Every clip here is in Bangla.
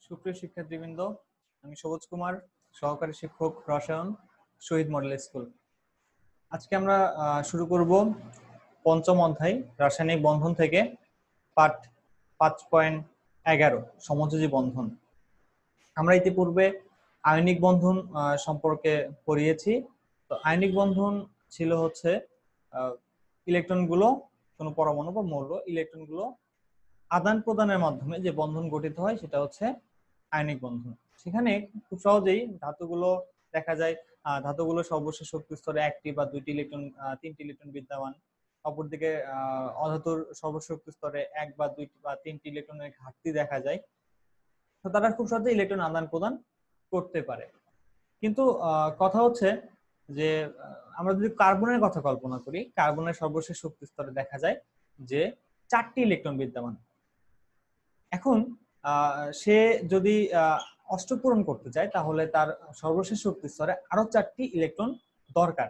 সুপ্রিয় শিক্ষার্থীবৃন্দ, আমি সবুজ কুমার, সহকারী শিক্ষক রসায়ন, শহীদ মডেল স্কুল। আজকে আমরা শুরু করব পঞ্চম অধ্যায় রাসায়নিক বন্ধন থেকে পাঠ 5.11 সমযোজী বন্ধন। আমরা ইতিপূর্বে আয়নিক বন্ধন সম্পর্কে পড়িয়েছি। তো আয়নিক বন্ধন ছিল হচ্ছে ইলেকট্রনগুলো, কোনো পরমাণু বা মৌল ইলেকট্রনগুলো আদান প্রদানের মাধ্যমে যে বন্ধন গঠিত হয় সেটা হচ্ছে আয়নিক বন্ধন। সেখানে খুব সহজেই ধাতুগুলো দেখা যায়, ধাতুগুলো সর্বশেষ শক্তি স্তরে একটি বা দুইটি ইলেকট্রন, তিনটি ইলেকট্রন বিদ্যমান। অপরদিকে অধাতুর সর্বশক্তি স্তরে এক বা দুইটি বা তিনটি ইলেকট্রনের ঘাটতি দেখা যায়। তো তারা খুব সহজে ইলেকট্রন আদান প্রদান করতে পারে। কিন্তু কথা হচ্ছে যে আমরা যদি কার্বনের কথা কল্পনা করি, কার্বনের সর্বশেষ শক্তি স্তরে দেখা যায় যে 4টি ইলেকট্রন বিদ্যমান। এখন সে যদি অষ্টক পূরণ করতে চায় তাহলে তার সর্বশেষ শক্তি স্তরে আরো 4টি ইলেকট্রন দরকার।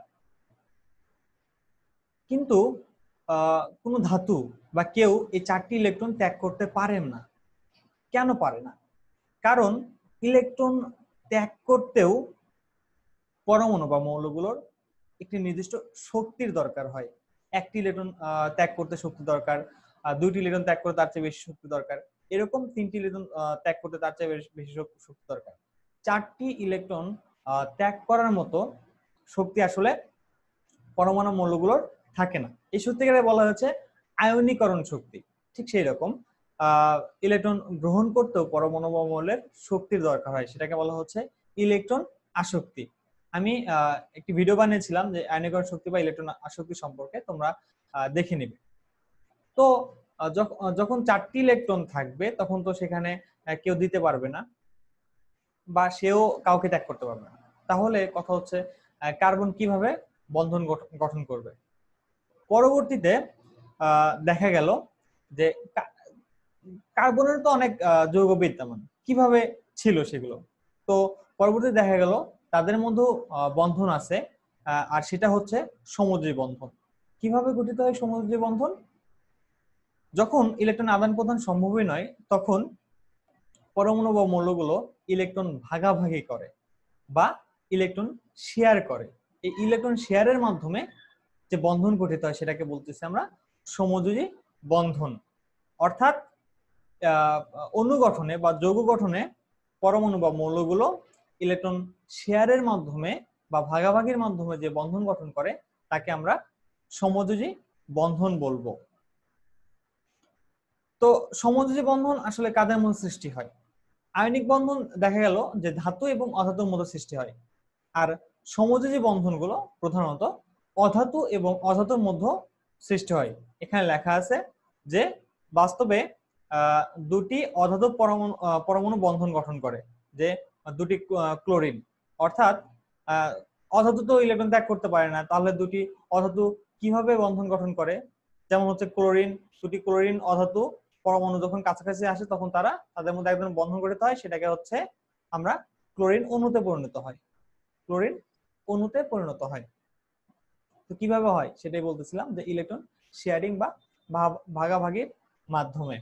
কিন্তু কোনো ধাতু বা কেউ এই 4টি ইলেকট্রন ত্যাগ করতে পারেন না। কেন পারে না? কারণ ইলেকট্রন ত্যাগ করতেও পরমাণু বা মৌলগুলোর একটি নির্দিষ্ট শক্তির দরকার হয়। একটি ইলেকট্রন ত্যাগ করতে শক্তি দরকার, দুইটি ইলেকট্রন ত্যাগ করতে তার চেয়ে বেশি শক্তি দরকার, এরকম তিনটি ইলেকট্রন ত্যাগ করতে তার চেয়ে বেশি শক্তি দরকার। 4টি ইলেকট্রন ত্যাগ করার মতো শক্তি আসলে পরমাণু মৌলগুলোর থাকে না। এই শক্তিকে বলা হচ্ছে আয়নীকরণ শক্তি। ঠিক সেই রকম ইলেকট্রন গ্রহণ করতেও পরমাণু বা মৌলের শক্তির দরকার হয়, সেটাকে বলা হচ্ছে ইলেকট্রন আসক্তি। আমি একটি ভিডিও বানিয়েছিলাম যে আয়নীকরণ শক্তি বা ইলেকট্রন আসক্তি সম্পর্কে, তোমরা দেখে নিবে। তো যখন 4টি ইলেকট্রন থাকবে তখন তো সেখানে কেউ দিতে পারবে না বা সেও কাউকে ত্যাগ করতে পারবে না। তাহলে কথা হচ্ছে কার্বন কিভাবে বন্ধন গঠন করবে। পরবর্তীতে দেখা গেল যে কার্বনের তো অনেক যৌগ বিদ্যমান, কিভাবে ছিল সেগুলো। তো পরবর্তীতে দেখা গেল তাদের মধ্যে বন্ধন আছে, আর সেটা হচ্ছে সমযোজী বন্ধন। কিভাবে গঠিত হয় সমযোজী বন্ধন? যখন ইলেকট্রন আদান প্রদান সম্ভবই নয় তখন পরমাণু বা মৌলগুলো ইলেকট্রন ভাগাভাগি করে বা ইলেকট্রন শেয়ার করে। এই ইলেকট্রন শেয়ারের মাধ্যমে যে বন্ধন গঠিত হয় সেটাকে বলতেছি আমরা সমযোজী বন্ধন। অর্থাৎ অণু গঠনে বা যৌগ গঠনে পরমাণু বা মৌলগুলো ইলেকট্রন শেয়ারের মাধ্যমে বা ভাগাভাগির মাধ্যমে যে বন্ধন গঠন করে তাকে আমরা সমযোজী বন্ধন বলবো। তো সমযোজী বন্ধন আসলে কাদের মধ্যে সৃষ্টি হয়? আয়নিক বন্ধন দেখা গেল যে ধাতু এবং অধাতুর মধ্যে সৃষ্টি হয়, আর সমযোজী বন্ধনগুলো প্রধানত অধাতু এবং অধাতুর মধ্যে সৃষ্টি হয়। এখানে লেখা আছে যে বাস্তবে দুটি অধাতু পরমাণু বন্ধন গঠন করে, যে দুটি ক্লোরিন। অর্থাৎ অধাতু তো ইলেকট্রন ত্যাগ করতে পারে না, তাহলে দুটি অধাতু কিভাবে বন্ধন গঠন করে? যেমন হচ্ছে ক্লোরিন, দুটি ক্লোরিন অধাতু পরমাণু যখন কাছাকাছি আসে তখন তাদের মধ্যে একদম বন্ধন গঠিত হয়, সেটাকে হচ্ছে আমরা ক্লোরিন অণুতে পরিণত হয়। ক্লোরিন অণুতে পরিণত হয়। তো কিভাবে হয় সেটাই বলতেছিলাম, যে ইলেকট্রন শেয়ারিং বা ভাগাভাগির মাধ্যমে।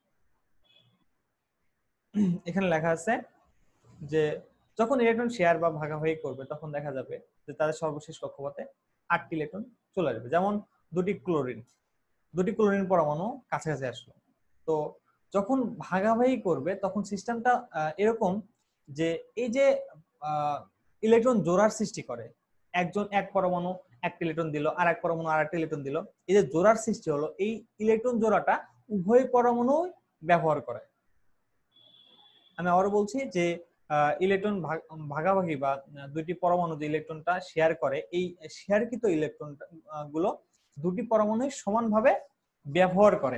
এখানে লেখা আছে যে যখন ইলেকট্রন শেয়ার বা ভাগাভাগি করবে তখন দেখা যাবে যে তাদের সর্বশেষ কক্ষপথে 8টি ইলেকট্রন চলে আসবে। যেমন দুটি ক্লোরিন পরমাণু কাছাকাছি আসলো। তো যখন ভাগাভাগি করবে তখন সিস্টেমটা এরকম যে এই যে ইলেকট্রন জোড়ার সৃষ্টি করে, এক পরমাণু একটা ইলেকট্রন দিল, আর এক পরমাণু আর একটা ইলেকট্রন দিল, এই যে জোড়ার সৃষ্টি হলো, এই ইলেকট্রন জোড়াটা উভয় পরমাণু ব্যবহার করে। আমি আবারও বলছি যে ইলেকট্রন ভাগাভাগি বা দুইটি পরমাণু যে ইলেকট্রনটা শেয়ার করে, এই শেয়ারকৃত ইলেকট্রন গুলো দুটি পরমাণু সমানভাবে ব্যবহার করে।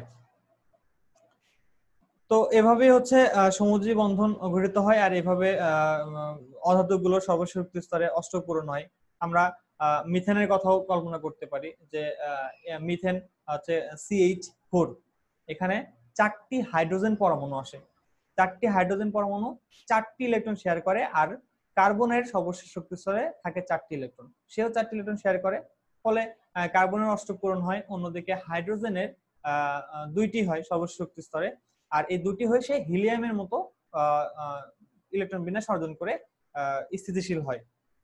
তো এভাবে হচ্ছে সমযোজী বন্ধন গঠিত হয়, আর এভাবে অধাতুগুলো সর্বশক্তি স্তরে অষ্টক পূরণ হয়। আমরা মিথেনের কথাও কল্পনা করতে পারি, যে মিথেন হচ্ছে CH4, এখানে 4টি হাইড্রোজেন পরমাণু আসে। 4টি হাইড্রোজেন পরমাণু 4টি ইলেকট্রন শেয়ার করে, আর কার্বনের সর্বশেষ শক্তি স্তরে থাকে 4টি ইলেকট্রন, সেও 4টি ইলেকট্রন শেয়ার করে। ফলে কার্বনের অষ্টক পূরণ হয়। অন্যদিকে হাইড্রোজেনের 2টি হয় সর্বশেষ শক্তি স্তরে, আর এই দুটি হয়ে সে হিলিয়ামের মতো ইলেকট্রন বিন্যাস অর্জন করে স্থিতিশীল হয়।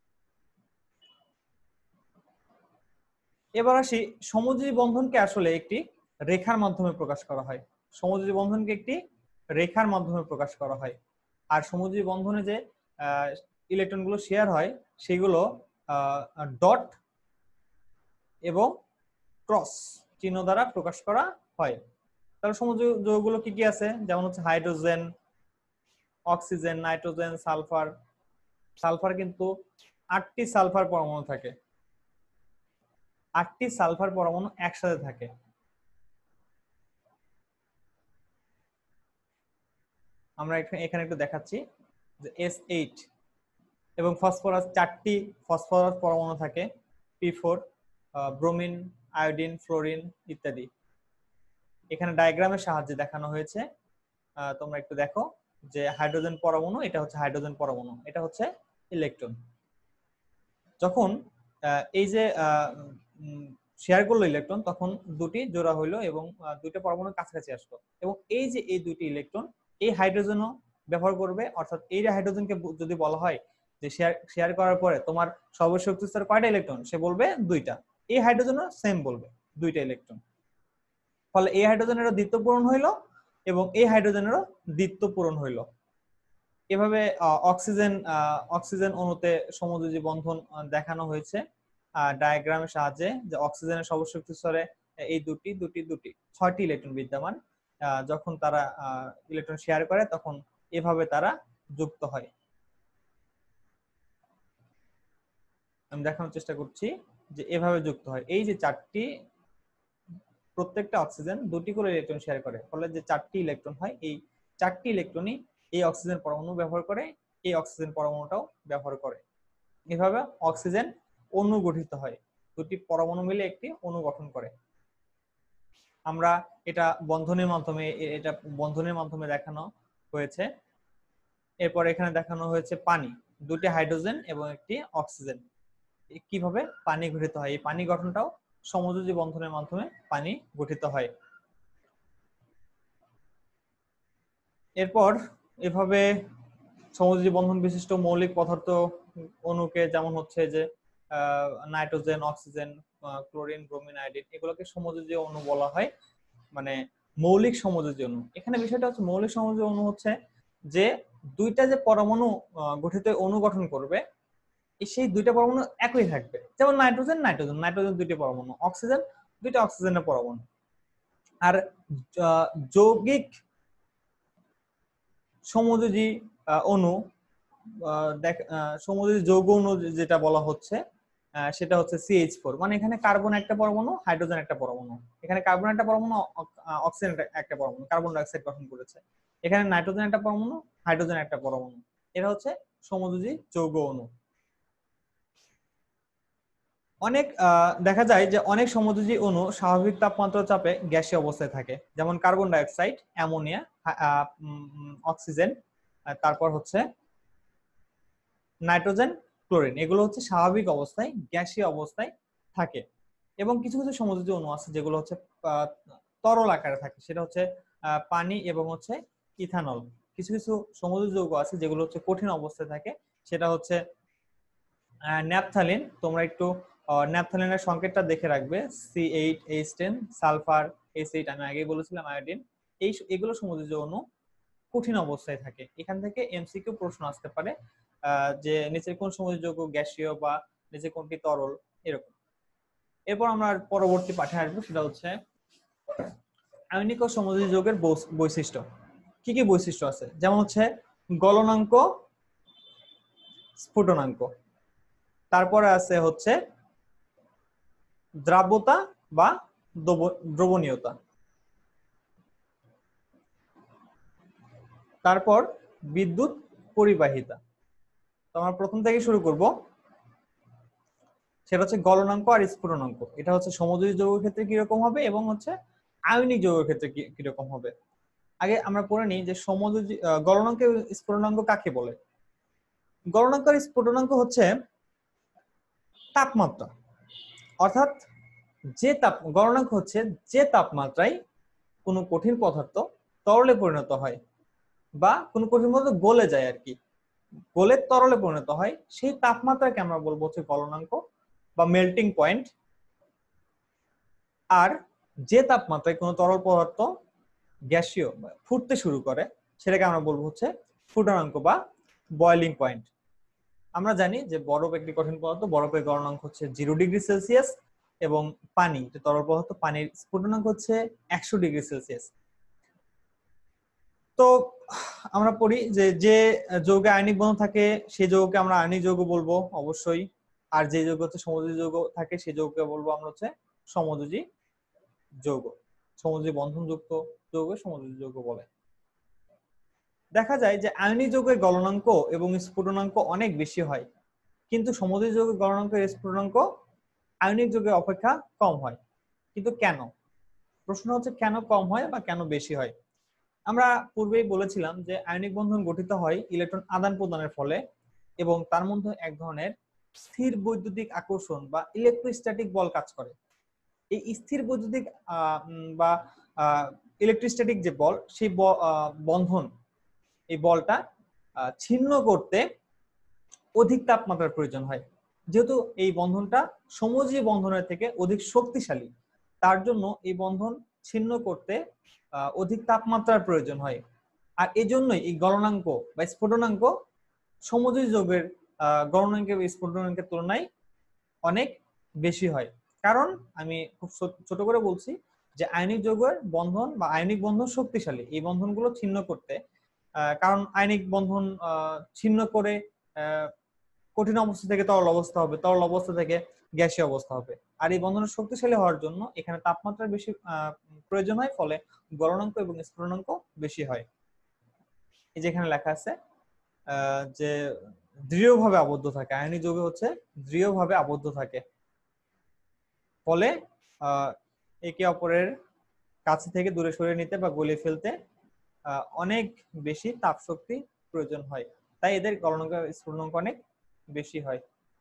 এবার আসি, সমযোজী বন্ধনকে আসলে একটি রেখার মাধ্যমে প্রকাশ করা হয়। সমযোজী বন্ধনকে একটি রেখার মাধ্যমে প্রকাশ করা হয়। আর সমযোজী বন্ধনে যে ইলেকট্রনগুলো শেয়ার হয় সেগুলো ডট এবং ক্রস চিহ্ন দ্বারা প্রকাশ করা হয়। তাহলে সমযোজী যৌগগুলো কি কি আছে, যেমন হচ্ছে hydrogen, oxygen, nitrogen, sulphur. Sulphur কিন্তু 8টি সালফার পরমাণু থাকে, 8টি সালফার পরমাণু একসাথে থাকে। আমরা এখানে একটু দেখাচ্ছি যে S8। এবং ফসফরাস 4টি ফসফরাস পরমাণু থাকে, P4, ব্রোমিন, আয়োডিন, ফ্লোরিন ইত্যাদি। এখানে ডায়াগ্রামের সাহায্যে দেখানো হয়েছে, তোমরা একটু দেখো যে হাইড্রোজেন পরমাণু, এটা হচ্ছে হাইড্রোজেন পরমাণু, এটা হচ্ছে ইলেকট্রন। যখন এই যে শেয়ার করলো ইলেকট্রন, তখন দুটি জোড়া হইলো এবং দুইটা পরমাণু কাছাকাছি আসলো, এবং এই যে এই দুইটি ইলেকট্রন এই হাইড্রোজেনও ব্যবহার করবে। অর্থাৎ এই হাইড্রোজেনকে যদি বলা হয় যে শেয়ার করার পরে তোমার সর্বশক্তি স্তর কয়টা ইলেকট্রন, সে বলবে দুইটা। এই হাইড্রোজেনও সেম বলবে দুইটা ইলেকট্রন। ফলে এই হাইড্রোজেনেরও দ্বিত্ব পূরণ হইলো এবং এই হাইড্রোজেনেরও দ্বিত্ব পূরণ হইলো। এভাবে অক্সিজেন অণুতে সমযোজী বন্ধন দেখানো হয়েছে ডায়াগ্রামের সাহায্যে, যে অক্সিজেনের সর্বশক্তি স্তরে এই দুটি 6টি ইলেকট্রন বিদ্যমান। যখন তারা ইলেকট্রন শেয়ার করে তখন এভাবে তারা যুক্ত হয়। আমি দেখানোর চেষ্টা করছি যে এভাবে যুক্ত হয়। এই যে 4টি, প্রত্যেকটা অক্সিজেন 2টি করে ইলেকট্রন শেয়ার করে, ফলে যে 4টি ইলেকট্রন হয়, এই 4টি ইলেকট্রনই এই অক্সিজেন পরমাণু ব্যবহার করে, এই অক্সিজেন পরমাণুটাও ব্যবহার করে। এভাবে অক্সিজেন অণু গঠিত হয়, 2টি পরমাণু মিলে একটি অণু গঠন করে। আমরা এটা বন্ধনের মাধ্যমে দেখানো হয়েছে। এরপর এখানে দেখানো হয়েছে পানি, 2টি হাইড্রোজেন এবং একটি অক্সিজেন, কিভাবে পানি গঠিত হয়। এই পানি গঠনটাও সমযোজী বন্ধনের মাধ্যমে পানি গঠিত হয়। এরপর এভাবে সমযোজী বন্ধন বিশিষ্ট মৌলিক পদার্থ অণুকে, যেমন হচ্ছে যে nitrogen, oxygen, chlorine, bromine, iodine, এগুলোকে সমযোজী অণু বলা হয়, মানে মৌলিক সমযোজী অণু। এখানে বিষয়টা হচ্ছে মৌলিক সমযোজী অণু হচ্ছে যে দুইটা যে পরমাণু গঠিত অণু গঠন করবে, সেই দুইটা পরমাণু একই থাকবে। যেমন নাইট্রোজেন 2টি পরমাণু, অক্সিজেন 2টা অক্সিজেনের পরমাণু। আর যৌগিক সমযোজী অণু, সমযোজী যৌগ অণু যেটা বলা হচ্ছে সেটা হচ্ছে CH4, মানে এখানে কার্বন একটা পরমাণু, হাইড্রোজেন একটা পরমাণু। এখানে কার্বন একটা পরমাণু, অক্সিজেন একটা পরমাণু, কার্বন ডাই অক্সাইড গঠন করেছে। এখানে নাইট্রোজেন একটা পরমাণু, হাইড্রোজেন একটা পরমাণু। এরা হচ্ছে সমযোজী যৌগ অণু। অনেক দেখা যায় যে অনেক সমযোজী অণু স্বাভাবিক তাপমাত্রা চাপে গ্যাসীয় অবস্থায় থাকে, যেমন carbon dioxide, ammonia, oxygen, তারপর হচ্ছে নাইট্রোজেন, ক্লোরিন। এগুলো হচ্ছে স্বাভাবিক অবস্থায় গ্যাসীয় অবস্থায় থাকে। এবং কিছু কিছু সমযোজী অণু আছে যেগুলো হচ্ছে তরল আকারে থাকে, সেটা হচ্ছে পানি এবং হচ্ছে ইথানল। কিছু কিছু সমযোজী যৌগ আছে যেগুলো হচ্ছে কঠিন অবস্থায় থাকে, সেটা হচ্ছে ন্যাপথালিন। তোমরা একটু ন্যাপথালিনের সংকেতটা দেখে রাখবে, C8H10, সালফার H8, আমি আগেই বলেছিলাম আয়োডিন। এগুলো সমযোজী অণু কঠিন অবস্থায় থাকে। এখান থেকে এমসিকিউ প্রশ্ন আসতে পারে যে নিচের কোন সমযোজী যৌগ গ্যাসীয় বা নিচে কোনটি তরল, এরকম। এরপর আমরা পরবর্তী পাঠে আসবো, সেটা হচ্ছে আয়নিক ও সমযোজী যৌগের বৈশিষ্ট্য। কি কি বৈশিষ্ট্য আছে, যেমন হচ্ছে গলনাঙ্ক, স্ফুটনাঙ্ক, তারপরে আছে হচ্ছে দ্রাব্যতা বা দ্রবণীয়তা, তারপর বিদ্যুৎ পরিবাহিতা। তো আমরা প্রথম থেকে শুরু করব, সেটা হচ্ছে গলনাঙ্ক আর স্ফুটনাঙ্ক। এটা হচ্ছে সমযোজী যৌগের ক্ষেত্রে কিরকম হবে এবং হচ্ছে আয়নিক যৌগের ক্ষেত্রে কিরকম হবে। আগে আমরা পড়ে নিই যে সমযোজী গলনাঙ্ক এবং স্ফুটনাঙ্ক কাকে বলে। গলনাঙ্ক আর স্ফুটনাঙ্ক হচ্ছে তাপমাত্রা, অর্থাৎ গলনাঙ্ক হচ্ছে যে তাপমাত্রায় কোনো কঠিন পদার্থ তরলে পরিণত হয়, বা কোনো কঠিন পদার্থ গলে যায় আর কি, গলে তরলে পরিণত হয়, সেই তাপমাত্রাকে আমরা বলবো হচ্ছে গলনাঙ্ক বা মেল্টিং পয়েন্ট। আর যে তাপমাত্রায় কোনো তরল পদার্থ গ্যাসীয় ফুটতে শুরু করে সেটাকে আমরা বলবো হচ্ছে ফুটনাঙ্ক বা বয়লিং পয়েন্ট। আমরা জানি যে বরফ একটি কঠিন পদার্থ, বরফের গলনাঙ্ক হচ্ছে 0°C, এবং পানি তরল পদার্থ, পানির স্ফুটনাঙ্ক হচ্ছে 100°C। তো আমরা পড়ি যে যে যৌগে আয়নিক বন্ধন থাকে সেই যৌগকে আমরা আয়নিক যৌগ বলবো অবশ্যই, আর যে যৌগ হচ্ছে সমযোজী যৌগ থাকে সেই যৌগকে বলবো আমরা হচ্ছে সমযোজী যৌগ। সমযোজী বন্ধনযুক্ত যৌগ সমযোজী যৌগ বলে। দেখা যায় যে আয়নিক যৌগের গলনাঙ্ক এবং স্ফুটনাঙ্ক অনেক বেশি হয়, কিন্তু সমযোজী যৌগের গলনাঙ্ক এবং স্ফুটনাঙ্ক আয়নিক যৌগের অপেক্ষা কম হয়। কিন্তু কেন? প্রশ্ন হচ্ছে কেন কম হয় বা কেন বেশি হয়। আমরা পূর্বেই বলেছিলাম যে আয়নিক বন্ধন গঠিত হয় ইলেকট্রন আদান প্রদানের ফলে, এবং তার মধ্যে এক ধরনের স্থির বৈদ্যুতিক আকর্ষণ বা ইলেকট্রোস্ট্যাটিক বল কাজ করে। এই স্থির বৈদ্যুতিক বা ইলেকট্রোস্ট্যাটিক যে বল, সেই বন্ধন, এই বলটা ছিন্ন করতে অধিক তাপমাত্রার প্রয়োজন হয়। যেহেতু এই বন্ধনটা সমযোজী বন্ধনের থেকে অধিক শক্তিশালী, তার জন্য এই বন্ধন ছিন্ন করতে অধিক তাপমাত্রার প্রয়োজন হয়। আর এই জন্যই এই গলনাঙ্ক বা স্ফুটনাঙ্ক সমযোজী যৌগের গলনাঙ্ক বা স্ফুটনাঙ্কের তুলনায় অনেক বেশি হয়। কারণ আমি খুব ছোট করে বলছি যে আয়নিক যৌগের বন্ধন বা আয়নিক বন্ধন শক্তিশালী, এই বন্ধনগুলো ছিন্ন করতে, কারণ আয়নিক বন্ধন ছিন্ন করে কঠিন অবস্থা থেকে তরল অবস্থা হবে, তরল অবস্থা থেকে গ্যাসীয় অবস্থা হবে। আর এই বন্ধন শক্তিশালী হওয়ার জন্য এখানে তাপমাত্রা বেশি প্রয়োজন হয়, ফলে গলনাঙ্ক এবং স্ফুটনাঙ্ক বেশি হয়। এই যেখানে লেখা আছে যে দৃঢ়ভাবে আবদ্ধ থাকে, আয়নিক যৌগে হচ্ছে দৃঢ়ভাবে আবদ্ধ থাকে, ফলে একে অপরের কাছে থেকে দূরে সরিয়ে নিতে বা গলিয়ে ফেলতে অনেক বেশি তাপ শক্তি প্রয়োজন হয়, তাই এদের গলনাঙ্ক স্ফুটনাঙ্ক অনেক বেশি হয়।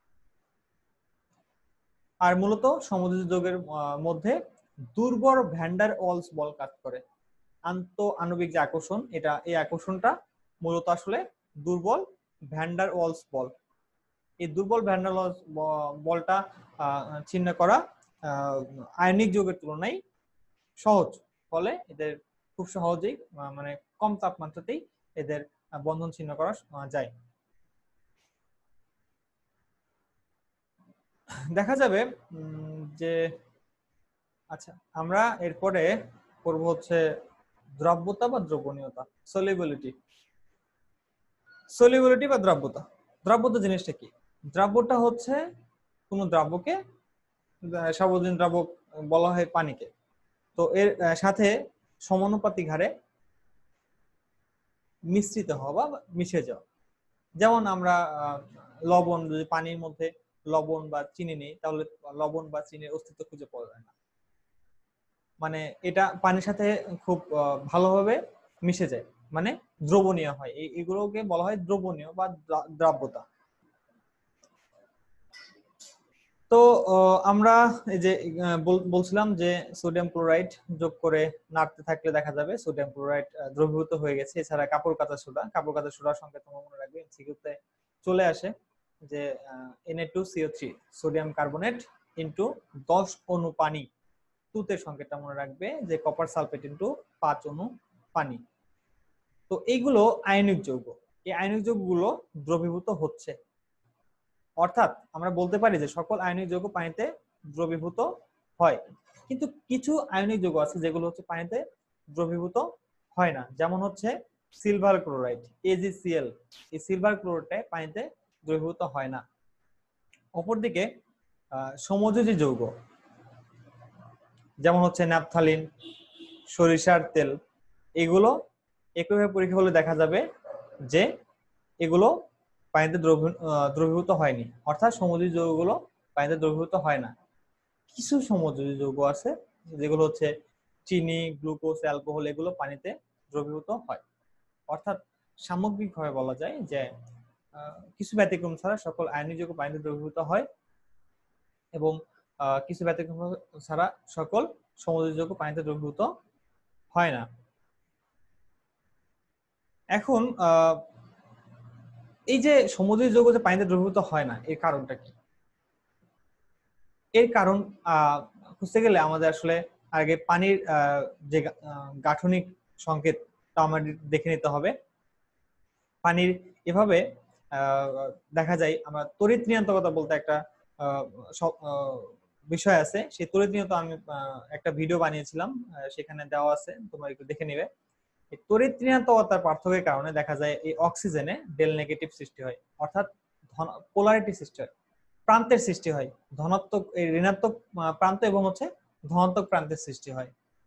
আর মূলত সমযোজী যৌগের মধ্যে দুর্বল ভ্যান্ডার ওয়ালস বল কাজ করে। আন্ত আণবিক যে আকর্ষণ, এই আকর্ষণটা মূলত আসলে দুর্বল ভ্যান্ডার ওয়ালস বল। এই দুর্বল ভ্যান্ডার ওয়ালস বলটা ছিন্ন করা আয়নিক যৌগের তুলনায় সহজ, ফলে এদের খুব সহজেই মানে কম তাপমাত্রাতেই এদের বন্ধন ছিন্ন করা যায়। দেখা যাবে যে আচ্ছা, আমরা এরপরে করব হচ্ছে দ্রব্যতা বা দ্রবণীয়তা, সলিবিলিটি। সলিবিলিটি বা দ্রব্যতা। দ্রব্যতা জিনিসটা কি? দ্রব্যটা হচ্ছে কোন দ্রব্যকে, সার্বজনীন দ্রব্য বলা হয় পানিকে, তো এর সাথে সমানুপাতিক হারে মিশ্রিত হওয়া বা মিশে যাওয়া। যেমন আমরা লবণ, যদি পানির মধ্যে লবণ বা চিনি নেই, তাহলে লবণ বা চিনির অস্তিত্ব খুঁজে পাওয়া যায় না, মানে এটা পানির সাথে খুব ভালোভাবে মিশে যায়, মানে দ্রবণীয় হয়। এগুলোকে বলা হয় দ্রবণীয় বা দ্রাব্যতা। তো আমরা এই যে বলছিলাম যে সোডিয়াম ক্লোরাইড যোগ করে নাড়তে থাকলে দেখা যাবে সোডিয়াম ক্লোরাইড দ্রবীভূত হয়ে গেছে। এছাড়া কাপড় কাঁচা সোডা, কাপড় কাঁচা সোডার সংখ্যা তোমরা মনে রাখবে, এমসিকিউতে চলে আসে যে Na2CO3 সোডিয়াম কার্বনেট ইনটু 10 অণু পানি, তুতের সংকেতটা মনে রাখবে যে কপার সালফেট ইনটু 5 অণু পানি। তো এইগুলো আয়নিক যৌগ, এই আয়নিক যৌগগুলো দ্রবীভূত হচ্ছে। অর্থাৎ আমরা বলতে পারি যে সকল আয়নিক যৌগ পানিতে দ্রবীভূত হয়, কিন্তু কিছু আয়নিক যৌগ আছে যেগুলো হচ্ছে পানিতে দ্রবীভূত হয় না। যেমন হচ্ছে সিলভার ক্লোরাইড, AgCl, এই সিলভার ক্লোরাইডটা পানিতে দ্রবীভূত হয় না। অপরদিকে সমযোজী যৌগ যেমন হচ্ছে ন্যাপথালিন, সরিষার তেল, এগুলো একইভাবে পরীক্ষা করলে দেখা যাবে যে এগুলো পানিতে দ্রবীভূত হয়নি, অর্থাৎ সমযোজী যৌগগুলো পানিতে দ্রবীভূত হয় না। কিছু সমযোজী যৌগ আছে যেগুলো হচ্ছে চিনি, গ্লুকোজ, অ্যালকোহল, এগুলো পানিতে দ্রবীভূত হয়। অর্থাৎ সামগ্রিকভাবে বলা যায় যে কিছু ব্যতিক্রম ছাড়া সকল আয়নিক যৌগ পানিতে দ্রবীভূত হয়, এবং কিছু ব্যতিক্রম ছাড়া সকল সমযোজী যৌগ পানিতে দ্রবীভূত হয় না। এখন এই যে সমুদ্রের যৌগ যে পানিতে দ্রবীভূত হয় না, এর কারণটা কি? এর কারণ খুঁজতে গেলে আমাদের আসলে আগে পানির যে গাঠনিক সংকেতটা আমাদের দেখে নিতে হবে। পানির এভাবে দেখা যায়, আমরা তড়িৎ ঋণাত্মকতা বলতে একটা বিষয় আছে। সেই তড়িৎ ঋণাত্মকতা আমি একটা ভিডিও বানিয়েছিলাম, সেখানে দেওয়া আছে, তোমরা একটু দেখে নিবে। তড়িৎ ঋণাত্মকতার পার্থক্যের কারণে দেখা যায় এই অক্সিজেনে ডেল নেগেটিভ সৃষ্টি হয়, অর্থাৎ পোলারিটি সৃষ্টি হয়, প্রান্তের সৃষ্টি হয়, ধনাত্মক ঋণাত্মক প্রান্ত এবং হচ্ছে ধনাত্মক প্রান্তের সৃষ্টি হয়।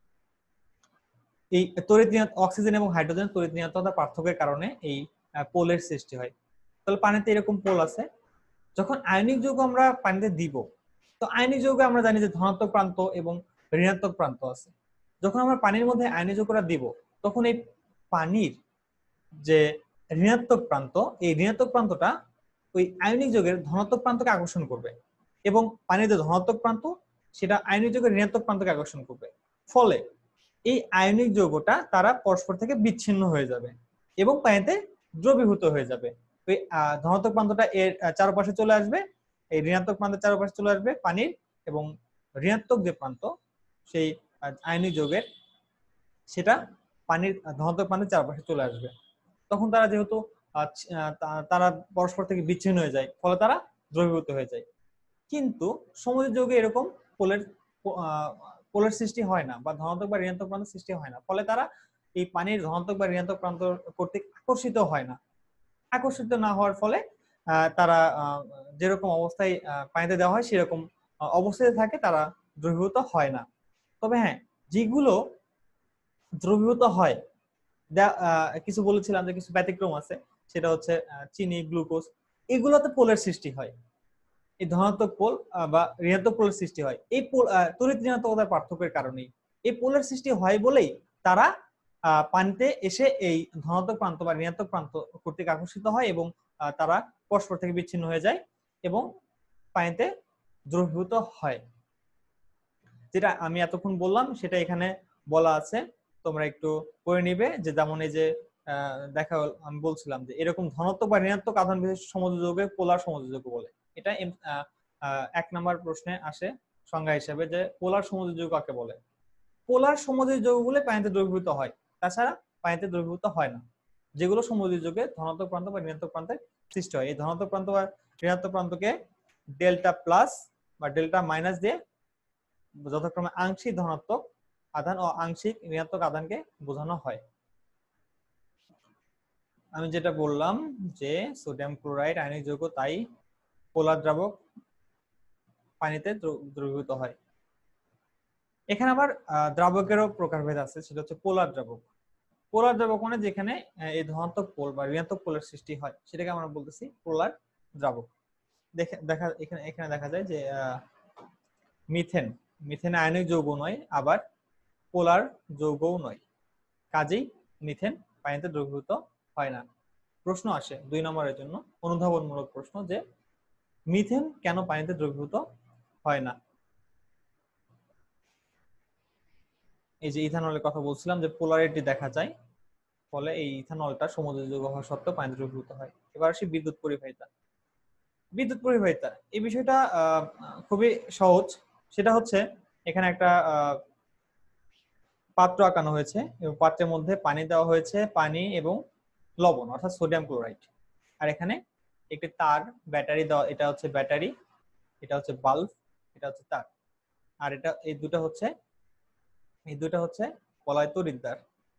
এই তড়িৎ অক্সিজেন এবং হাইড্রোজেন তড়িৎ ঋণাত্মকতার পার্থক্যের কারণে এই পোলের সৃষ্টি হয়। তাহলে পানিতে এরকম পোল আছে। যখন আয়নিক যৌগ আমরা পানিতে দিব, তো আয়নিক যৌগে আমরা জানি যে ধনাত্মক প্রান্ত এবং ঋণাত্মক প্রান্ত আছে। যখন আমরা পানির মধ্যে আয়নিক যৌগটা দিব, তখন এই পানির যে ঋণাত্মক প্রান্ত, এই ঋণাত্মক প্রান্তটা ওই আয়নিক যৌগের ধনাত্মক প্রান্তকে আকর্ষণ করবে, এবং পানির যে ধনাত্মক প্রান্ত সেটা আয়নিক যৌগের ঋণাত্মক প্রান্তকে আকর্ষণ করবে। ফলে এই আয়নিক যৌগটা তারা পরস্পর থেকে বিচ্ছিন্ন হয়ে যাবে এবং পানিতে দ্রবীভূত হয়ে যাবে। ওই ধনাত্মক প্রান্তটা এর চারপাশে চলে আসবে, এই ঋণাত্মক প্রান্তের চারপাশে চলে আসবে পানির, এবং ঋণাত্মক যে প্রান্ত সেই আয়নিক যৌগের সেটা পানির ধনাত্মক প্রান্তের চারপাশে চলে আসবে। তখন তারা যেহেতু তারা পরস্পর থেকে বিচ্ছিন্ন হয়ে যায়, ফলে তারা দ্রবীভূত হয়ে যায়। কিন্তু সমুদ্রের যৌগে এরকম পোলের পোলের সৃষ্টি হয় না, বা ধনাত্মক বা ঋণাত্মক প্রান্তের সৃষ্টি হয় না। ফলে তারা এই পানির ধনাত্মক বা ঋণাত্মক প্রান্ত কর্তৃক আকর্ষিত হয় না। আকর্ষিত না হওয়ার ফলে তারা যেরকম অবস্থায় পানিতে দেওয়া হয় সেরকম অবস্থায় থাকে, তারা দ্রবীভূত হয় না। তবে হ্যাঁ, যেগুলো দ্রবীভূত হয়, কিছু বলেছিলাম যে কিছু ব্যতিক্রম আছে, সেটা হচ্ছে চিনি, গ্লুকোজ, এগুলোতে পোলের সৃষ্টি হয়। এই ধনাত্মক পোল বা ঋণাত্মক পোলের সৃষ্টি হয় এই তড়িৎ ঋণাত্মকতার পার্থক্যের কারণেই। এই পোলের সৃষ্টি হয় বলেই তারা পানিতে এসে এই ধনাত্মক প্রান্ত বা ঋণাত্মক প্রান্ত কর্তৃক আকর্ষিত হয়, এবং তারা পরস্পর থেকে বিচ্ছিন্ন হয়ে যায় এবং পানিতে দ্রবীভূত হয়। যেটা আমি এতক্ষণ বললাম সেটা এখানে বলা আছে, তোমরা একটু পড়ে নিবে। যে যেমন এই যে দেখা, আমি বলছিলাম যে এরকম ধনাত্মক বা ঋণাত্মক আধান বিশিষ্ট সমযোজকে পোলার সমযোজক বলে। এটা 1 নম্বর প্রশ্নে আসে সংজ্ঞা হিসেবে, যে পোলার সমযোজক কাকে বলে। পোলার সমযোজী যৌগগুলো পানিতে দ্রবীভূত হয়, তাছাড়া পানিতে দ্রবীভূত হয় না। যেগুলো সমযোজী যৌগে ধনাত্মক প্রান্ত বা ঋণাত্মক প্রান্তের সৃষ্টি হয়, এই ধনাত্মক প্রান্ত বা ঋণাত্মক প্রান্তকে ডেল্টা প্লাস বা ডেল্টা মাইনাস দিয়ে যথাক্রমে আংশিক ধনাত্মক আধান ও আংশিক ঋণাত্মক আধানকে বোঝানো হয়। আমি যেটা বললাম যে সোডিয়াম ক্লোরাইড আয়নিক যৌগ, তাই পোলার দ্রাবক পানিতে দ্রবীভূত হয়। এখানে আবার দ্রাবকেরও প্রকারভেদ আছে, সেটা হচ্ছে পোলার দ্রাবক। পোলার দ্রাবক মানে যেখানে এই ধনাত্মক পোল বা ঋণাত্মক পোলের সৃষ্টি হয়, সেটাকে আমরা বলতেছি পোলার দ্রাবক। দেখা এখানে দেখা যায় যে মিথেন আয়নিক যৌগ নয়, আবার পোলার যৌগও নয়, কাজেই মিথেন পানিতে দ্রবীভূত হয় না। প্রশ্ন আসে 2 নম্বরের জন্য, অনুধাবনমূলক প্রশ্ন, যে মিথেন কেন পানিতে দ্রবীভূত হয় না। এই যে ইথানলের কথা বলছিলাম যে পোলারিটি দেখা যায়, ফলে এই ইথানলটা সমযোজী যৌগ হওয়া সত্ত্বেও পানিতে দ্রবীভূত হয়। এবার আসি বিদ্যুৎ পরিবাহিতা। বিদ্যুৎ পরিবাহিতা এই বিষয়টা খুবই সহজ। সেটা হচ্ছে এখানে একটা পাত্র আঁকানো হয়েছে এবং পাত্রের মধ্যে পানি দেওয়া হয়েছে, পানি এবং লবণ অর্থাৎ সোডিয়াম ক্লোরাইড। আর এখানে একটি তার ব্যাটারি দেওয়া, এটা হচ্ছে ব্যাটারি, এটা হচ্ছে বাল্ব, এটা হচ্ছে তার। আর এটা এই দুটো হচ্ছে বলয় তড়িৎদ্বার।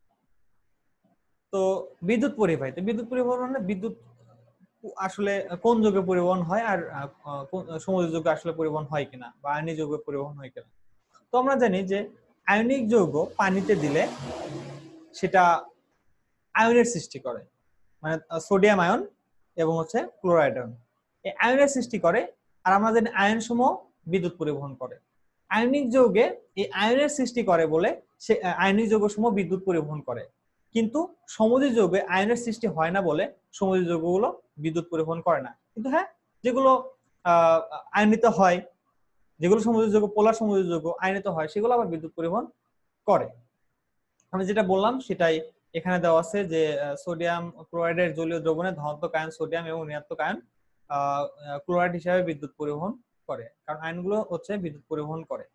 তো বিদ্যুৎ পরিবাহিত, বিদ্যুৎ পরিবহন মানে বিদ্যুৎ আসলে কোন যৌগে পরিবহন হয়, আর সমযোজী যৌগে আসলে পরিবহন হয় কিনা, বা আয়নিক যৌগে পরিবহন হয় কিনা। তো আমরা জানি যে আয়নিক যৌগ পানিতে দিলে সেটা আয়নের সৃষ্টি করে, মানে সোডিয়াম আয়ন এবং হচ্ছে ক্লোরাইড আয়ন, এই আয়নের সৃষ্টি করে। আর আমরা জানি আয়ন সমূহ বিদ্যুৎ পরিবহন করে। আয়নিক যৌগে এই আয়নের সৃষ্টি করে বলে সে আয়নিক যৌগ সমূহ বিদ্যুৎ পরিবহন করে, কিন্তু সমযোজী যৌগে আয়নের সৃষ্টি হয় না বলে সমযোজী যৌগগুলো বিদ্যুৎ পরিবহন করে না। কিন্তু হ্যাঁ, যেগুলো আয়নিত হয়, যেগুলো সমযোজী যৌগ, পোলার সমযোজী যৌগ আয়নিত হয়, সেগুলো আবার বিদ্যুৎ পরিবহন করে। আমি যেটা বললাম সেটাই এখানে দেওয়া আছে যে সোডিয়াম ক্লোরাইডের জলীয় দ্রবণে ধনাত্মক আয়ন সোডিয়াম এবং ঋণাত্মক আয়ন ক্লোরাইড হিসাবে বিদ্যুৎ পরিবহন করে, কারণ আয়নগুলো হচ্ছে বিদ্যুৎ পরিবহন করে।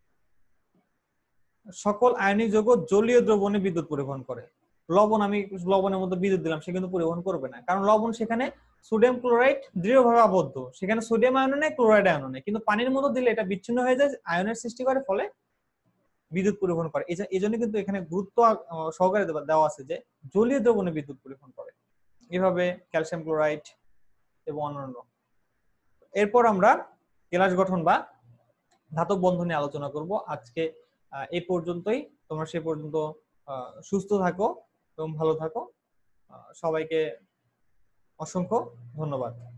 সকল আয়নিক যৌগ জলীয় দ্রবণে বিদ্যুৎ পরিবহন করে। লবণ, আমি লবণের মধ্যে বিদ্যুৎ দিলাম, সে কিন্তু পরিবহন করবে না, কারণ লবণ সেখানে সোডিয়াম ক্লোরাইড দৃঢ়ভাবে আবদ্ধ, সেখানে সোডিয়াম আয়ন নেই, ক্লোরাইড আয়ন নেই, কিন্তু পানির মধ্যে দিলে এটা বিচ্ছিন্ন হয়ে যায়, আয়নের সৃষ্টি করে, ফলে বিদ্যুৎ পরিবহন করে। এই জন্য কিন্তু এখানে গুরুত্ব সহকারে দেওয়া আছে যে জলীয় দ্রবণে বিদ্যুৎ পরিবহন করে। এভাবে ক্যালসিয়াম ক্লোরাইড এবং অন্যান্য। এরপর আমরা কেলাস গঠন বা ধাতব বন্ধন নিয়ে আলোচনা করব। আজকে এই পর্যন্তই। তোমরা সে পর্যন্ত সুস্থ থাকো এবং ভালো থাকো। সবাইকে অসংখ্য ধন্যবাদ।